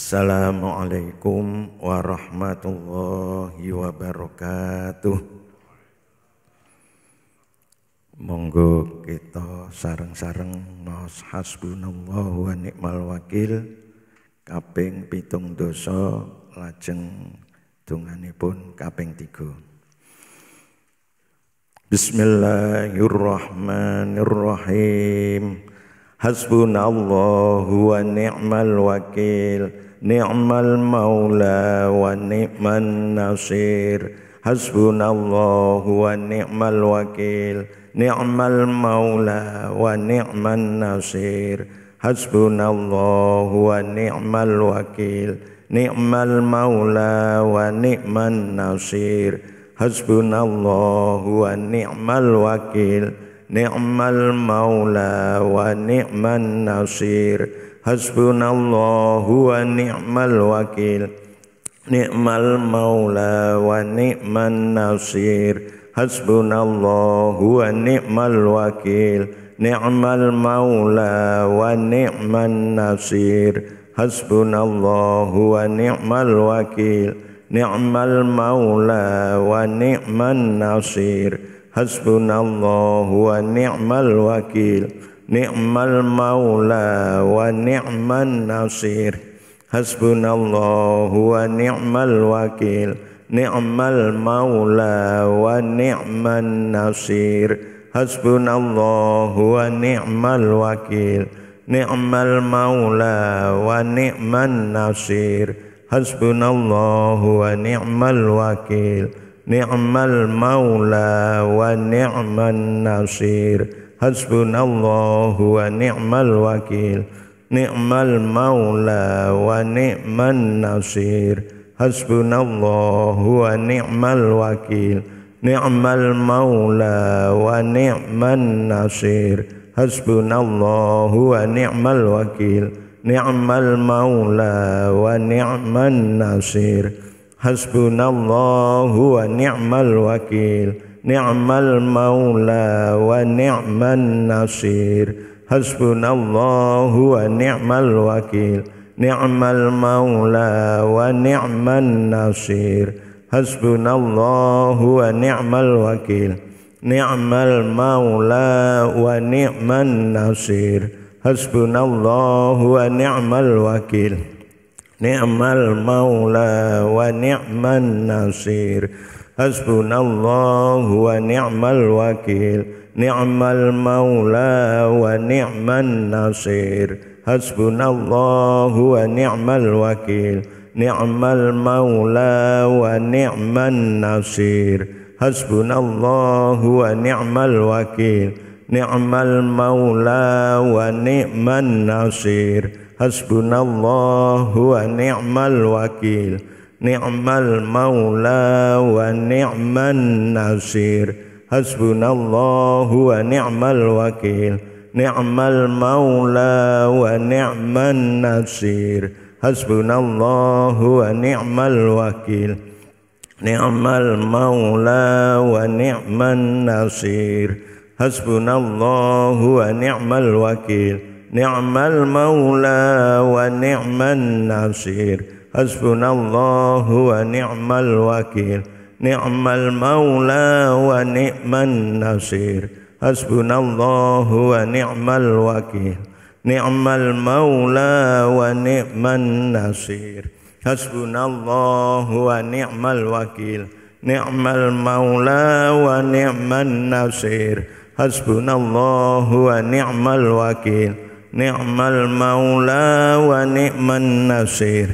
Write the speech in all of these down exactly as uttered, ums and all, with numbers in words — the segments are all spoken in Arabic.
Assalamualaikum warahmatullahi wabarakatuh. Monggo kita sareng-sareng maos hasbunallahu wa ni'mal wakil kaping pitung dosa lajeng donganipun kaping tiga. Bismillahirrahmanirrahim. Hasbunallahu wa ni'mal wakil, ni'mal maula wa ni'man nasir. Hasbunallahu wa ni'mal wakil, ni'mal maula wa ni'man nasir. Hasbunallahu wa ni'mal wakil, ni'mal maula wa ni'man nasir. Hasbunallahu wa ni'mal wakil, ni'mal maula wa ni'man nasir. Hasbunallahu wa ni'mal wakil, ni'mal maula wa ni'man nasir. Hasbunallahu wa ni'mal wakil, ni'mal maula wa ni'man nasir. Hasbunallahu wa ni'mal wakil, ni'mal maula wa ni'man nasir. Hasbunallahu wa ni'mal wakil, ni'mal maula wa ni'man nasir. Hasbunallahu wa ni'mal wakil, ni'mal maula wa ni'man nasir. Hasbunallahu wa ni'mal wakil, ni'mal maula wa ni'man nasir. Hasbunallahu wa ni'mal wakil, ni'mal maula wa ni'man nasir. Hasbunallahu wa ni'mal wakil, ni'mal maula wa ni'man nasir. Hasbunallahu wa ni'mal wakil, ni'mal maula wa ni'man nasir. Hasbunallahu wa ni'mal wakil, ni'mal maula wa ni'man nasir. Hasbunallahu wa ni'mal wakil, ni'mal maula wa ni'man nasir. Hasbunallahu wa ni'mal wakil, ni'mal maula wa ni'man nasir. Hasbunallahu wa ni'mal wakil, ni'mal maula wa ni'man nasir. Hasbunallahu wa ni'mal wakil, ni'mal maula wa ni'man nasir. Hasbunallahu wa ni'mal wakil, ni'mal maula wa ni'man nasir. Hasbunallahu wa ni'mal wakil, ni'mal maula wa ni'man nasir. Hasbunallahu wa ni'mal wakil, ni'mal maula wa ni'man nasir. Hasbunallahu wa ni'mal wakil, ni'mal maula wa ni'man nasir. Hasbunallahu wa ni'mal wakil, ni'mal maula wa ni'man nasir. Hasbunallahu wa ni'mal wakil, ni'mal maula wa ni'man nasir. Hasbunallahu wa ni'mal wakil, ni'mal maula wa ni'man nasir. Hasbunallahu wa ni'mal wakil, ni'mal maula wa ni'man nasir. Hasbunallahu wa ni'mal wakil, ni'mal maula wa ni'man nasir. Hasbunallahu wa ni'mal wakil, ni'mal maula wa ni'man nasir. Hasbunallahu wa ni'mal wakil, ni'mal maula wa ni'man nasir.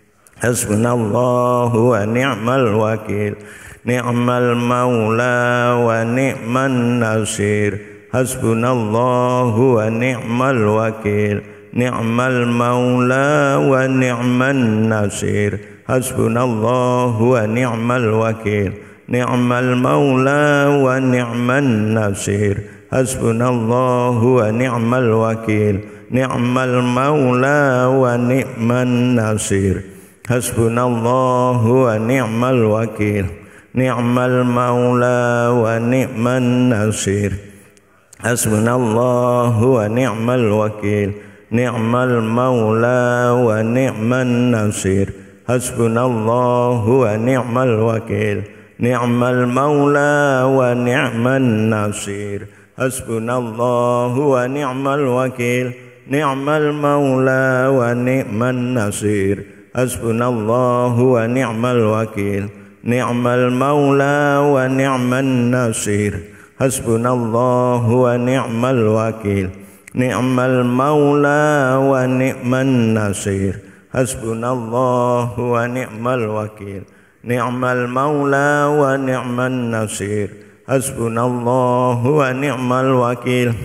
Hasbunallahu wa ni'mal wakil, ni'mal maula wa ni'man nasir. Hasbunallahu wa ni'mal wakil, ni'mal maula wa ni'man nasir. Hasbunallahu wa ni'mal wakil, ni'mal maula wa ni'man nasir. Hasbunallahu wa ni'mal wakil, ni'mal maula wa ni'man nasir. Hasbunallahu wa ni'mal wakil, ni'mal maula wa ni'man nasir. Hasbunallahu wa ni'mal wakil, نعم المولى ونعم النصير حسبنا الله ونعم الوكيل نعم المولى ونعم النصير حسبنا الله ونعم الوكيل نعم المولى ونعم النصير حسبنا الله ونعم الوكيل نعم المولى ونعم النصير حسبنا الله ونعم الوكيل نعم المولى ونعم النصير حسبنا الله ونعم الوكيل نعم المولى ونعم النصير حسبنا الله ونعم الوكيل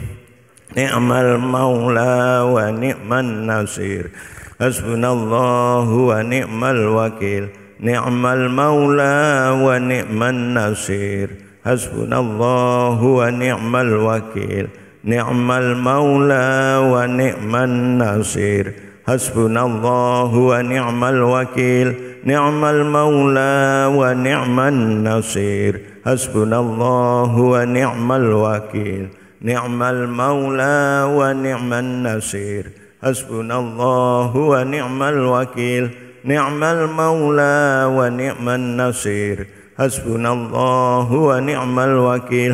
نعم المولى ونعم النصير حسبنا الله ونعم الوكيل نعم المولى ونعم النصير حسبنا الله ونعم الوكيل نعم المولى ونعم النصير حسبنا الله ونعم الوكيل نعم المولى ونعم النصير حسبنا الله ونعم الوكيل نعم المولى ونعم النصير حسبنا الله ونعم الوكيل نعم المولى ونعم النصير حسبنا الله ونعم الوكيل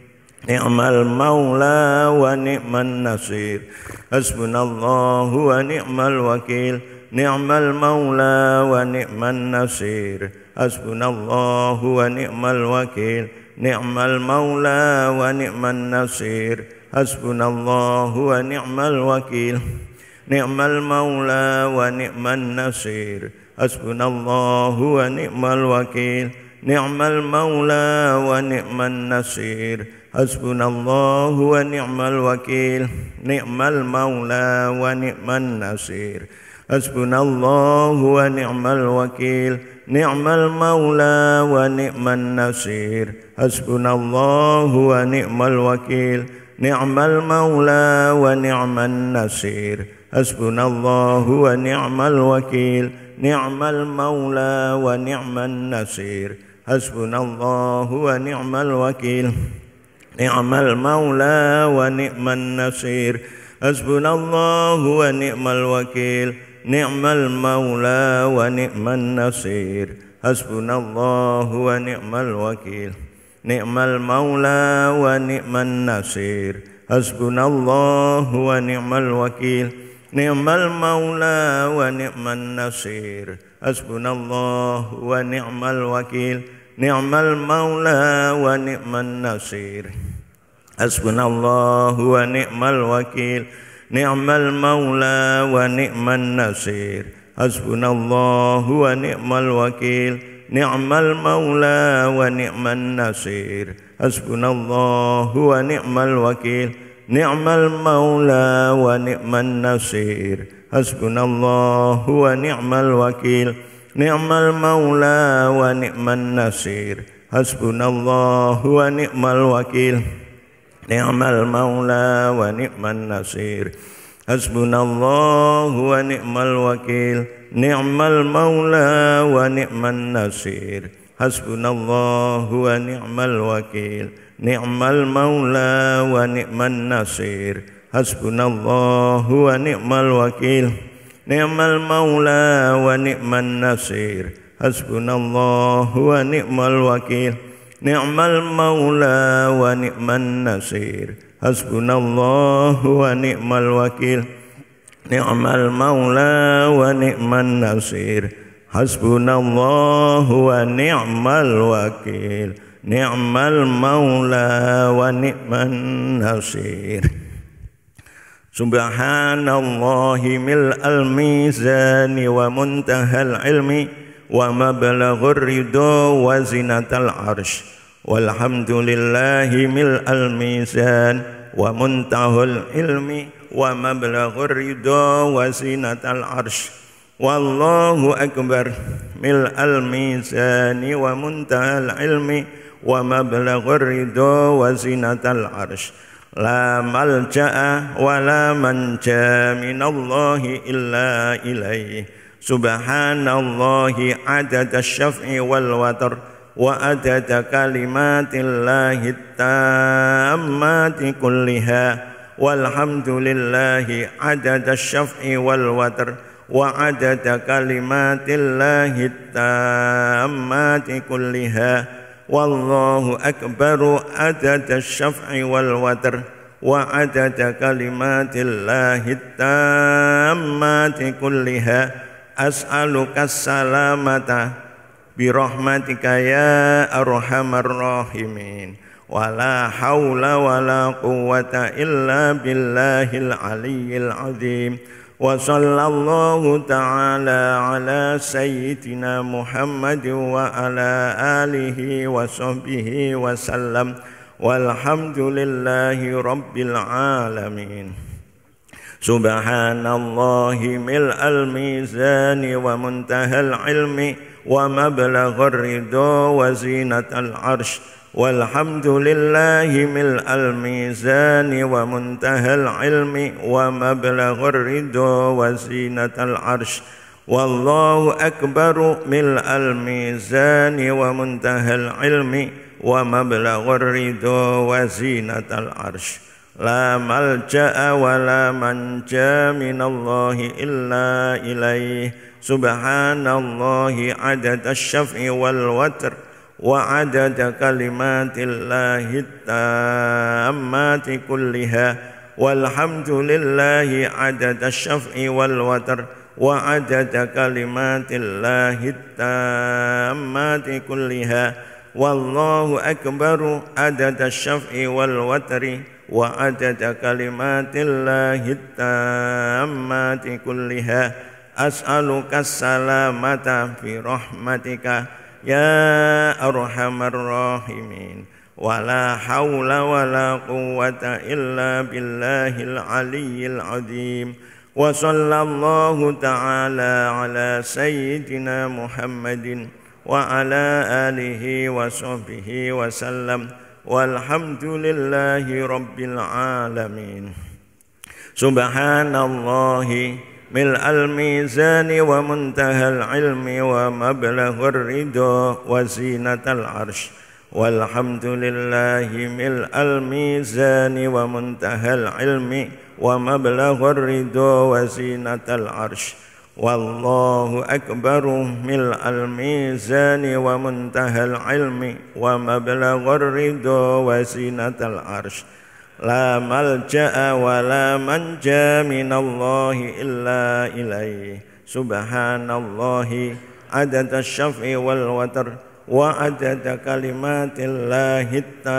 نعم المولى ونعم النصير حسبنا الله ونعم الوكيل نعم المولى ونعم النصير حسبنا الله ونعم الوكيل نعم المولى ونعم النصير حسبنا الله ونعم الوكيل نعم المولى ونعم النصير حسبنا الله ونعم الوكيل نعم المولى ونعم النصير حسبنا الله ونعم الوكيل نعم المولى ونعم النصير حسبنا الله ونعم الوكيل نعم المولى ونعم النصير حسبنا الله ونعم الوكيل نعم المولى ونعم النصير حسبنا الله ونعم الوكيل نعم المولى ونعم النصير حسبنا الله ونعم الوكيل نعم المولى ونعم النصير حسبنا الله ونعم الوكيل نعم المولى ونعم النصير حسبنا الله ونعم الوكيل نعم المولى ونعم النصير حسبنا الله ونعم الوكيل نعم المولى ونعم النصير حسبنا الله ونعم الوكيل نعم المولى ونعم النصير حسبنا الله ونعم الوكيل نعم المولى ونعم النصير حسبنا الله ونعم الوكيل نعم المولى ونعم النصير حسبنا الله ونعم الوكيل نعم المولى ونعم النصير حسبنا الله ونعم الوكيل نعم المولى ونعم النصير حسبنا الله ونعم الوكيل نعم المولى ونعم النصير حسبنا الله ونعم الوكيل نعم المولى ونعم النصير حسبنا الله ونعم الوكيل نعم المولى ونعم النصير حسبنا الله ونعم الوكيل نعم المولى ونعم النصير حسبنا الله ونعم الوكيل نعم المولى ونعم النصير حسبنا الله ونعم الوكيل نعم المولى ونعم النصير حسبنا الله ونعم الوكيل نعم المولى ونعم النصير سبحان الله ملء الميزان ومنتهى العلم ومبلغ الرضا وزنة العرش والحمد لله ملء الميزان ومنتهى العلم ومبلغ الرضا وزنة العرش والله أكبر ملء الميزان ومنتهى العلم ومبلغ الرضا وزنة العرش لا ملجأ ولا منجا من الله إلا إليه سبحان الله عدد الشفع والوتر وعدد كلمات الله التامات كلها والحمد لله عدد الشفع والوتر وعدد كلمات الله التامات كلها والله أكبر عدد الشفع والوتر وعدد كلمات الله التامات كلها أسألك السلامة برحمتك يا أرحم الراحمين ولا حول ولا قوة إلا بالله العلي العظيم وصلى الله تعالى على سيدنا محمد وعلى آله وصحبه وسلم والحمد لله رب العالمين سبحان الله ملء الميزان ومنتهى العلم ومبلغ الرضا وزينة العرش والحمد لله ملء الميزان ومنتهى العلم ومبلغ الرضا وزينة العرش والله أكبر ملء الميزان ومنتهى العلم ومبلغ الرضا وزينة العرش لا ملجأ ولا منجا من الله إلا إليه سبحان الله عدد الشفع والوتر وعدد كلمات الله التامات كلها والحمد لله عدد الشفع والوتر وعدد كلمات الله التامات كلها والله أكبر عدد الشفع والوتر وعدد كلمات الله التامات كلها أسألك السلامة في رحمتك يا أرحم الراحمين ولا حول ولا قوة إلا بالله العلي العظيم وصلى الله تعالى على سيدنا محمد وعلى آله وصحبه وسلم والحمد لله رب العالمين سبحان الله ملء الميزان ومنتهى العلم ومبلغ الرضا وزينة العرش والحمد لله ملء الميزان ومنتهى العلم ومبلغ الرضا وزينة العرش والله أكبر ملء الميزان ومنتهى العلم ومبلغ الرضا وزينة العرش لا ملجأ ولا منجا من الله إلا إليه سبحان الله عدد الشفع والوتر وعدد كلمات الله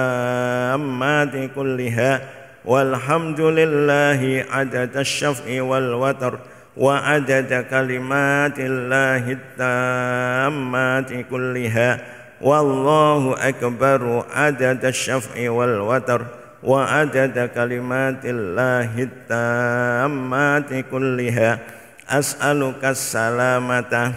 التامات كلها والحمد لله عدد الشفع والوتر وعدد كلمات الله التامات كلها والله أكبر عدد الشفع والوتر وعدد كلمات الله التامات كلها أسألك السلامة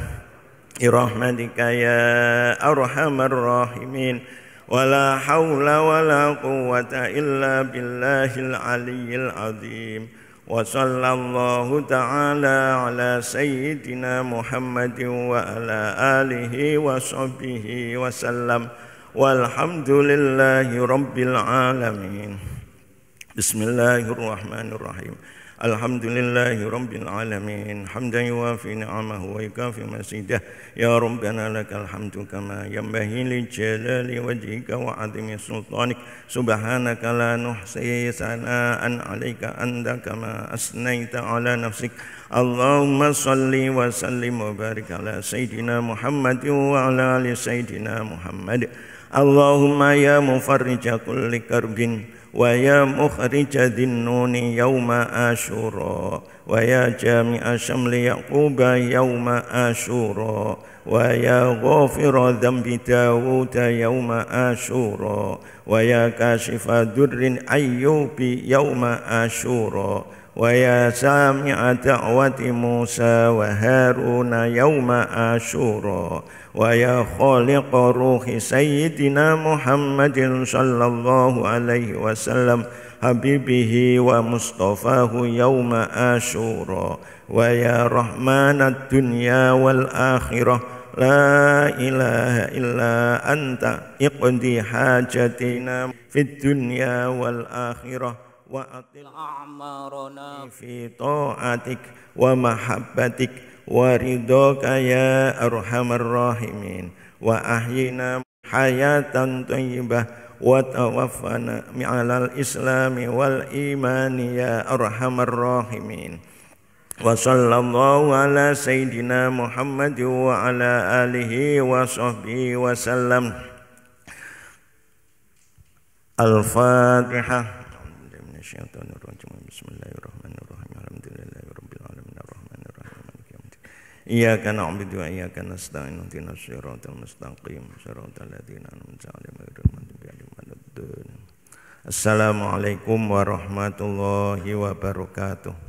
برحمتك يا أرحم الراحمين ولا حول ولا قوة إلا بالله العلي العظيم وصلى الله تعالى على سيدنا محمد وعلى آله وصحبه وسلم والحمد لله رب العالمين بسم الله الرحمن الرحيم الحمد لله رب العالمين حمدا يوافي نعمه ويكافي مزيده يا ربنا لك الحمد كما ينبغي لجلال وجهك وعظيم سلطانك سبحانك لا نحصي ثناء عليك أنت كما أثنيت على نفسك اللهم صل وسلم وبارك على سيدنا محمد وعلى آل سيدنا محمد اللهم يا مفرج كل كرب ويا مخرج ذي النون يوم عاشوراء ويا جامع شمل يعقوب يوم عاشوراء ويا غافر ذنب داود يوم عاشوراء ويا كاشف در أيوب يوم عاشوراء ويا سامع دعوة موسى وهارون يوم عاشوراء ويا خالق روح سيدنا محمد صلى الله عليه وسلم حبيبه ومصطفاه يوم عاشوراء ويا رحمن الدنيا والآخرة لا إله إلا أنت اقضي حاجتنا في الدنيا والآخرة وأطل أعمارنا في طاعتك ومحبتك ورضاك يا أرحم الراحمين وأحينا حياة طيبة وتوفنا على الإسلام والإيمان يا أرحم الراحمين وصلى الله على سيدنا محمد وعلى آله وصحبه وسلم. الفاتحة. بسم الله الرحمن الرحيم الحمد لله رب العالمين الرحمن الرحيم مالك يوم الدين إياك نعبد وإياك نستعين اهدنا الصراط المستقيم صراط الذين أنعمت عليهم غير المغضوب عليهم ولا الضالين. Assalamualaikum warahmatullahi wabarakatuh.